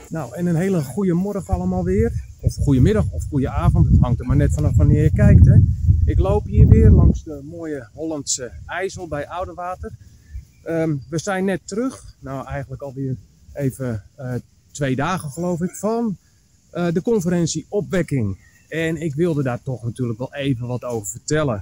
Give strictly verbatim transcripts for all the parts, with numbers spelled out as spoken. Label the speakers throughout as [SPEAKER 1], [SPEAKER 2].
[SPEAKER 1] Nou, en een hele goede morgen allemaal weer. Of goedemiddag of goede avond. Het hangt er maar net vanaf wanneer je kijkt. Hè. Ik loop hier weer langs de mooie Hollandse IJssel bij Oudewater. Um, we zijn net terug. Nou, eigenlijk alweer even uh, twee dagen geloof ik. Van uh, de conferentie Opwekking. En ik wilde daar toch natuurlijk wel even wat over vertellen.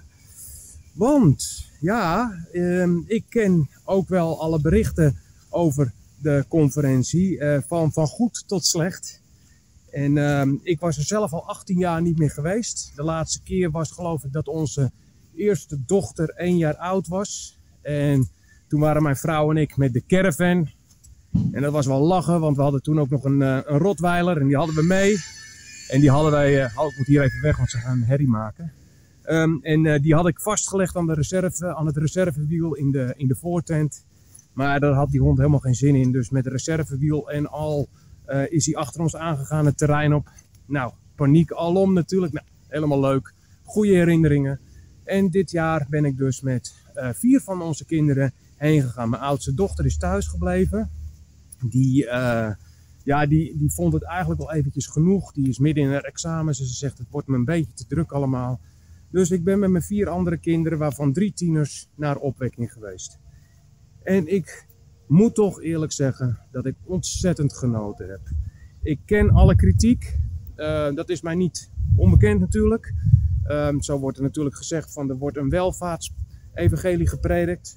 [SPEAKER 1] Want ja, um, ik ken ook wel alle berichten over de conferentie. Uh, van, van goed tot slecht. En uh, ik was er zelf al achttien jaar niet meer geweest. De laatste keer was geloof ik dat onze eerste dochter één jaar oud was. En toen waren mijn vrouw en ik met de caravan. En dat was wel lachen, want we hadden toen ook nog een, uh, een Rottweiler en die hadden we mee. En die hadden wij, uh, oh, ik moet hier even weg want ze gaan herrie maken. Um, en uh, die had ik vastgelegd aan, de reserve, aan het reservewiel in de, in de voortent. Maar daar had die hond helemaal geen zin in. Dus met het reservewiel en al uh, is hij achter ons aangegaan het terrein op. Nou, paniek alom natuurlijk. Nou, helemaal leuk. Goede herinneringen. En dit jaar ben ik dus met uh, vier van onze kinderen heen gegaan. Mijn oudste dochter is thuis gebleven. Die, uh, ja, die, die vond het eigenlijk wel eventjes genoeg. Die is midden in haar examens. En ze zegt het wordt me een beetje te druk allemaal. Dus ik ben met mijn vier andere kinderen, waarvan drie tieners, naar Opwekking geweest. En ik moet toch eerlijk zeggen dat ik ontzettend genoten heb. Ik ken alle kritiek. Uh, dat is mij niet onbekend natuurlijk. Um, zo wordt er natuurlijk gezegd van er wordt een welvaartsevangelie gepredikt.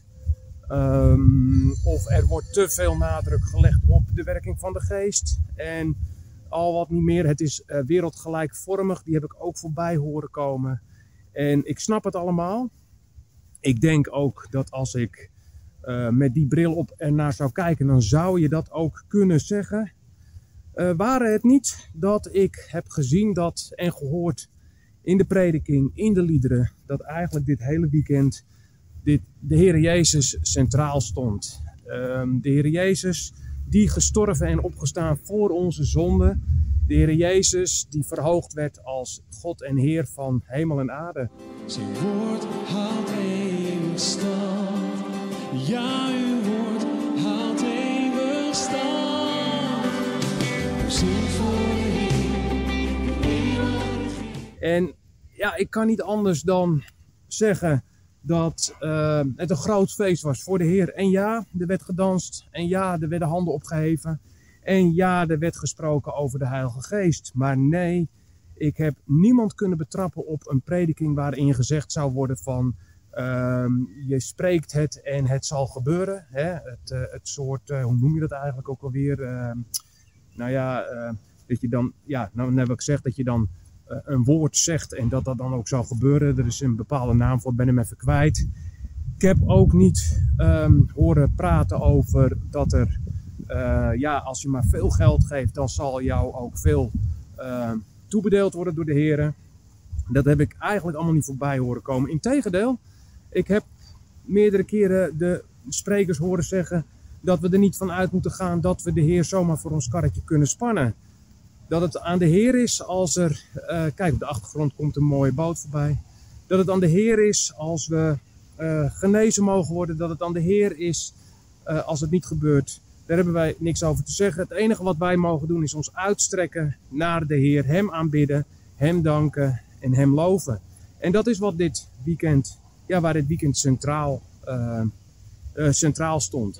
[SPEAKER 1] Um, of er wordt te veel nadruk gelegd op de werking van de geest. En al wat niet meer. Het is uh, wereldgelijkvormig. Die heb ik ook voorbij horen komen. En ik snap het allemaal. Ik denk ook dat als ik uh, met die bril op ernaar zou kijken, dan zou je dat ook kunnen zeggen. Uh, waren het niet dat ik heb gezien dat en gehoord in de prediking, in de liederen, dat eigenlijk dit hele weekend dit, de Heer Jezus centraal stond. Um, de Heer Jezus die gestorven en opgestaan voor onze zonden. De Heer Jezus die verhoogd werd als God en Heer van hemel en aarde.
[SPEAKER 2] Zijn woord houdt eeuwig stand. Ja, uw woord houdt eeuwig stand. Zing voor de Heer, de eeuwig.
[SPEAKER 1] En ja, ik kan niet anders dan zeggen dat uh, het een groot feest was voor de Heer. En ja, er werd gedanst. En ja, er werden handen opgeheven. En ja, er werd gesproken over de Heilige Geest. Maar nee, ik heb niemand kunnen betrappen op een prediking waarin gezegd zou worden van uh, je spreekt het en het zal gebeuren. Hè? Het, uh, het soort, uh, hoe noem je dat eigenlijk ook alweer? Uh, nou ja, uh, dat je dan, ja, nou heb ik gezegd dat je dan uh, een woord zegt en dat dat dan ook zal gebeuren. Er is een bepaalde naam voor, ben hem even kwijt. Ik heb ook niet um, horen praten over dat er Uh, ja, als je maar veel geld geeft, dan zal jou ook veel uh, toebedeeld worden door de Heer. Dat heb ik eigenlijk allemaal niet voorbij horen komen. Integendeel, ik heb meerdere keren de sprekers horen zeggen dat we er niet van uit moeten gaan dat we de Heer zomaar voor ons karretje kunnen spannen. Dat het aan de Heer is als er, uh, kijk op de achtergrond komt een mooie boot voorbij. Dat het aan de Heer is als we uh, genezen mogen worden. Dat het aan de Heer is uh, als het niet gebeurt. Daar hebben wij niks over te zeggen. Het enige wat wij mogen doen is ons uitstrekken naar de Heer. Hem aanbidden, Hem danken en Hem loven. En dat is wat dit weekend, ja, waar dit weekend centraal, uh, uh, centraal stond.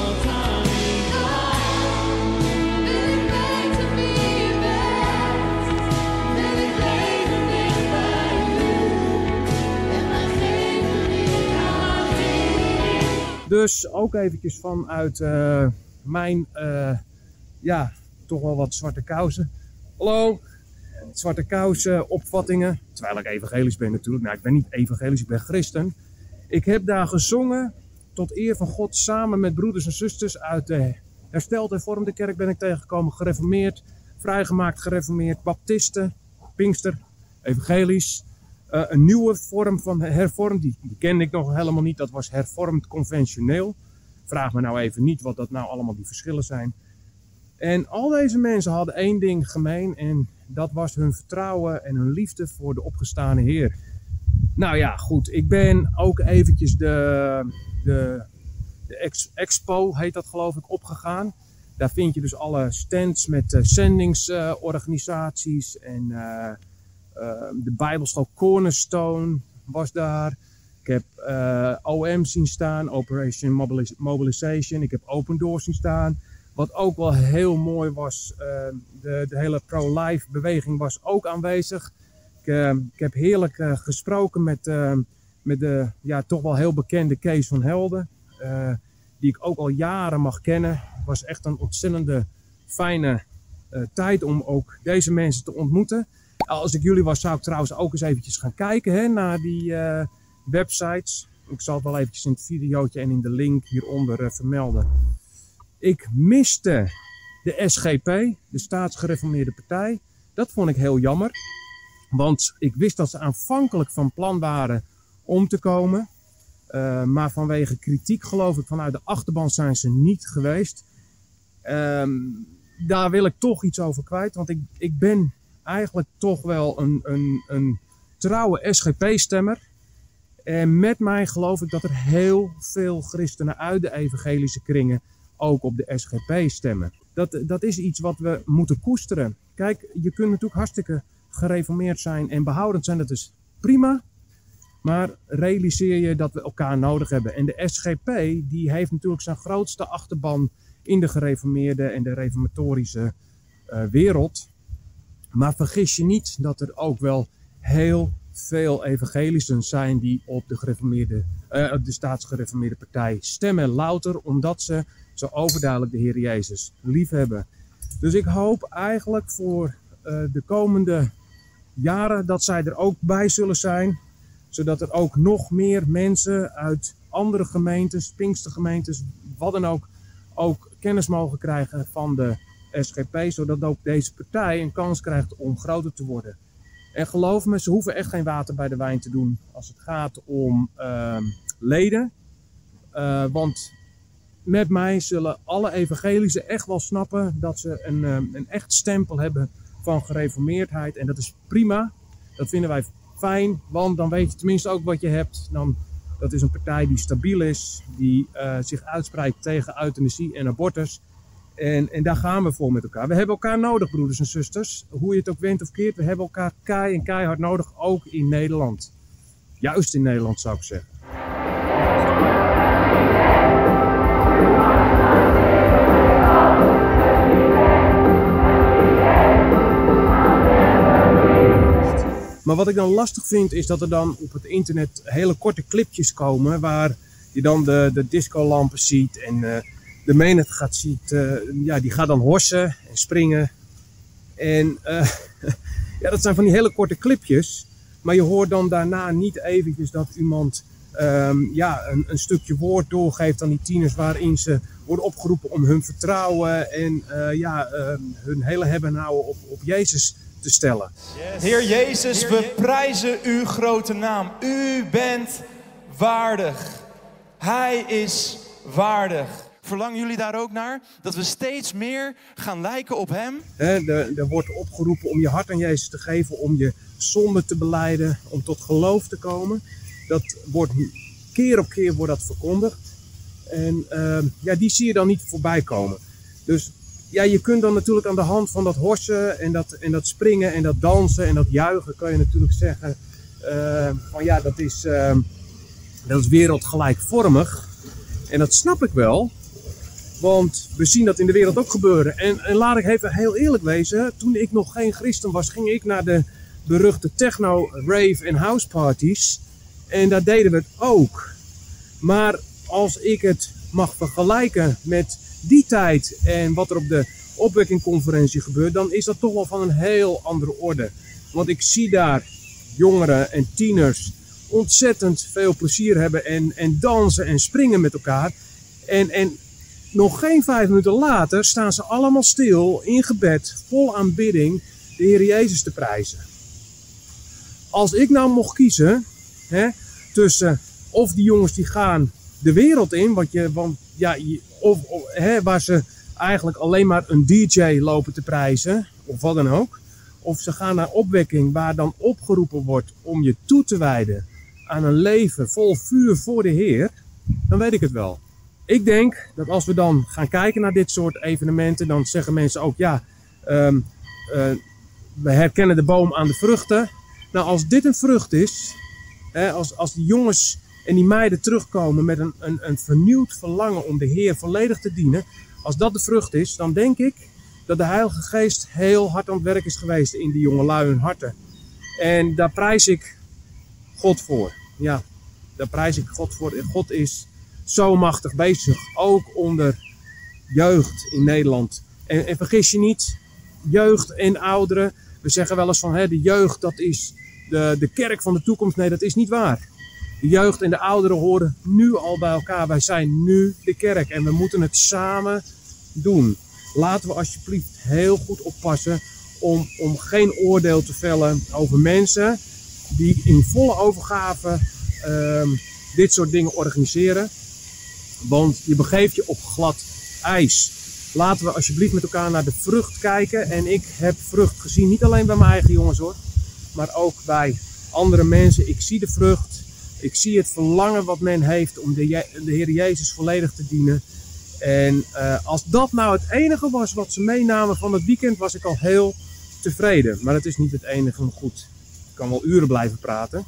[SPEAKER 1] Dus ook eventjes vanuit uh, mijn, uh, ja, toch wel wat zwarte kousen. Hallo, zwarte kousen, opvattingen. Terwijl ik evangelisch ben natuurlijk. Nou, ik ben niet evangelisch, ik ben christen. Ik heb daar gezongen tot eer van God samen met broeders en zusters uit de hersteld hervormde kerk ben ik tegengekomen. Gereformeerd, vrijgemaakt gereformeerd, baptisten, pinkster, evangelisch. Uh, een nieuwe vorm van hervormd, die, die kende ik nog helemaal niet. Dat was hervormd conventioneel. Vraag me nou even niet wat dat nou allemaal die verschillen zijn. En al deze mensen hadden één ding gemeen. En dat was hun vertrouwen en hun liefde voor de opgestane Heer. Nou ja, goed. Ik ben ook eventjes de, de, de ex, expo, heet dat geloof ik, opgegaan. Daar vind je dus alle stands met uh, zendingsorganisaties. Uh, en uh, uh, de Bijbelschool Cornerstone was daar. Ik heb uh, O M zien staan, Operation Mobilis Mobilization. Ik heb Open Doors zien staan. Wat ook wel heel mooi was, uh, de, de hele pro-life beweging was ook aanwezig. Ik, uh, ik heb heerlijk uh, gesproken met, uh, met de ja, toch wel heel bekende Kees van Helden. Uh, die ik ook al jaren mag kennen. Het was echt een ontzettende fijne uh, tijd om ook deze mensen te ontmoeten. Als ik jullie was, zou ik trouwens ook eens eventjes gaan kijken hè, naar die uh, websites. Ik zal het wel eventjes in het videootje en in de link hieronder uh, vermelden. Ik miste de S G P, de Staatsgereformeerde Partij. Dat vond ik heel jammer. Want ik wist dat ze aanvankelijk van plan waren om te komen. Uh, maar vanwege kritiek, geloof ik, vanuit de achterban zijn ze niet geweest. Um, daar wil ik toch iets over kwijt. Want ik, ik ben eigenlijk toch wel een, een, een trouwe S G P-stemmer. En met mij geloof ik dat er heel veel christenen uit de evangelische kringen ook op de S G P stemmen. Dat, dat is iets wat we moeten koesteren. Kijk, je kunt natuurlijk hartstikke gereformeerd zijn en behoudend zijn. Dat is prima. Maar realiseer je dat we elkaar nodig hebben. En de S G P die heeft natuurlijk zijn grootste achterban in de gereformeerde en de reformatorische uh, wereld. Maar vergis je niet dat er ook wel heel veel evangelisten zijn die op de, gereformeerde, uh, de staatsgereformeerde partij stemmen. Louter omdat ze zo overduidelijk de Heer Jezus liefhebben. Dus ik hoop eigenlijk voor uh, de komende jaren dat zij er ook bij zullen zijn. Zodat er ook nog meer mensen uit andere gemeentes, Pinkstergemeentes, wat dan ook, ook kennis mogen krijgen van de S G P. Zodat ook deze partij een kans krijgt om groter te worden. En geloof me, ze hoeven echt geen water bij de wijn te doen als het gaat om uh, leden. Uh, want met mij zullen alle evangelischen echt wel snappen dat ze een, uh, een echt stempel hebben van gereformeerdheid. En dat is prima. Dat vinden wij fijn, want dan weet je tenminste ook wat je hebt. Dan, dat is een partij die stabiel is, die uh, zich uitspreekt tegen euthanasie en abortus. En, en daar gaan we voor met elkaar. We hebben elkaar nodig, broeders en zusters. Hoe je het ook went of keert, we hebben elkaar kei en keihard nodig, ook in Nederland. Juist in Nederland, zou ik zeggen. Maar wat ik dan lastig vind, is dat er dan op het internet hele korte clipjes komen, waar je dan de, de discolampen ziet en uh, de menigte gaat ziet, uh, ja, die gaat dan horsen en springen. En uh, ja, dat zijn van die hele korte clipjes. Maar je hoort dan daarna niet eventjes dat iemand um, ja, een, een stukje woord doorgeeft aan die tieners, waarin ze worden opgeroepen om hun vertrouwen en uh, ja, uh, hun hele hebben en houden op, op Jezus te stellen.
[SPEAKER 3] Yes. Heer Jezus, we prijzen uw grote naam. U bent waardig. Hij is waardig. Verlangen jullie daar ook naar? Dat we steeds meer gaan lijken op hem?
[SPEAKER 1] Er, er wordt opgeroepen om je hart aan Jezus te geven, om je zonde te belijden, om tot geloof te komen. Dat wordt keer op keer wordt dat verkondigd. En uh, ja, die zie je dan niet voorbij komen. Dus ja, je kunt dan natuurlijk aan de hand van dat horsen en dat, en dat springen en dat dansen en dat juichen, kan je natuurlijk zeggen uh, van ja, dat is, uh, dat is wereldgelijkvormig. En dat snap ik wel. Want we zien dat in de wereld ook gebeuren. En, en laat ik even heel eerlijk wezen. Toen ik nog geen christen was, ging ik naar de beruchte techno, rave en house parties. En daar deden we het ook. Maar als ik het mag vergelijken met die tijd en wat er op de opwekkingconferentie gebeurt, dan is dat toch wel van een heel andere orde. Want ik zie daar jongeren en tieners ontzettend veel plezier hebben en, en dansen en springen met elkaar. En, en nog geen vijf minuten later staan ze allemaal stil in gebed, vol aanbidding, de Heer Jezus te prijzen. Als ik nou mocht kiezen hè, tussen of die jongens die gaan de wereld in, wat je, want, ja, of, of hè, waar ze eigenlijk alleen maar een D J lopen te prijzen, of wat dan ook. Of ze gaan naar opwekking waar dan opgeroepen wordt om je toe te wijden aan een leven vol vuur voor de Heer, dan weet ik het wel. ik denk dat als we dan gaan kijken naar dit soort evenementen, dan zeggen mensen ook ja, um, uh, we herkennen de boom aan de vruchten. Nou, als dit een vrucht is, hè, als, als die jongens en die meiden terugkomen met een, een, een vernieuwd verlangen om de Heer volledig te dienen, als dat de vrucht is, dan denk ik dat de Heilige Geest heel hard aan het werk is geweest in die jongelui hun harten. En daar prijs ik God voor. Ja, daar prijs ik God voor. En God is zo machtig bezig, ook onder jeugd in Nederland. En, en vergis je niet, jeugd en ouderen. We zeggen wel eens van hè, de jeugd dat is de, de kerk van de toekomst. Nee, dat is niet waar. De jeugd en de ouderen horen nu al bij elkaar. Wij zijn nu de kerk en we moeten het samen doen. Laten we alsjeblieft heel goed oppassen om, om geen oordeel te vellen over mensen die in volle overgave um, dit soort dingen organiseren. Want je begeeft je op glad ijs. Laten we alsjeblieft met elkaar naar de vrucht kijken. En ik heb vrucht gezien, niet alleen bij mijn eigen jongens hoor, maar ook bij andere mensen. Ik zie de vrucht. Ik zie het verlangen wat men heeft om de, Je- de Heer Jezus volledig te dienen. En uh, als dat nou het enige was wat ze meenamen van het weekend, was ik al heel tevreden. Maar het is niet het enige goed. Ik kan wel uren blijven praten.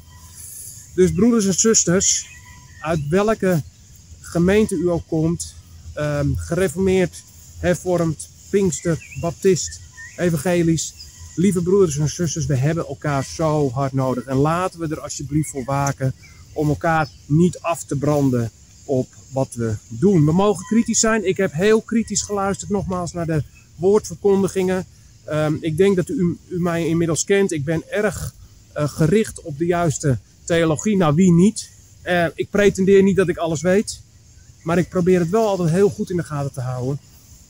[SPEAKER 1] Dus broeders en zusters, uit welke gemeente u ook komt, um, gereformeerd, hervormd, pinkster, baptist, evangelisch. Lieve broeders en zusters, we hebben elkaar zo hard nodig. En laten we er alsjeblieft voor waken om elkaar niet af te branden op wat we doen. We mogen kritisch zijn. Ik heb heel kritisch geluisterd nogmaals naar de woordverkondigingen. Um, ik denk dat u, u mij inmiddels kent. Ik ben erg uh, gericht op de juiste theologie. Nou, wie niet? Uh, ik pretendeer niet dat ik alles weet. Maar ik probeer het wel altijd heel goed in de gaten te houden.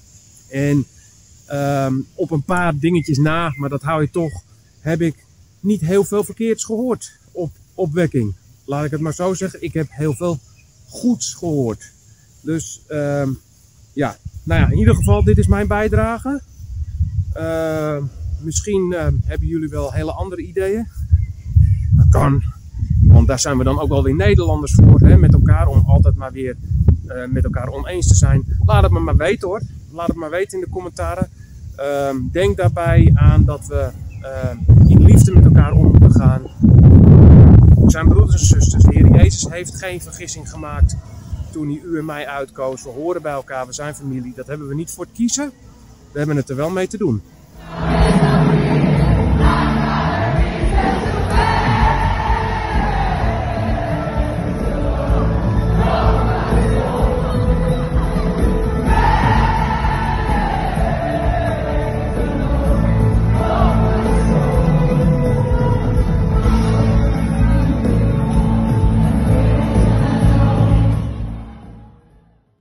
[SPEAKER 1] En um, op een paar dingetjes na, maar dat hou je toch, heb ik niet heel veel verkeerds gehoord op opwekking. Laat ik het maar zo zeggen. Ik heb heel veel goeds gehoord. Dus um, ja, nou ja, in ieder geval, dit is mijn bijdrage. Uh, misschien uh, hebben jullie wel hele andere ideeën. Dat kan. Want daar zijn we dan ook wel weer Nederlanders voor, hè, met elkaar, om altijd maar weer uh, met elkaar oneens te zijn. Laat het me maar weten hoor. Laat het maar weten in de commentaren. Uh, denk daarbij aan dat we uh, in liefde met elkaar om moeten gaan. We zijn broeders en zusters. De Heer Jezus heeft geen vergissing gemaakt toen hij u en mij uitkoos. We horen bij elkaar, we zijn familie. Dat hebben we niet voor het kiezen. We hebben het er wel mee te doen.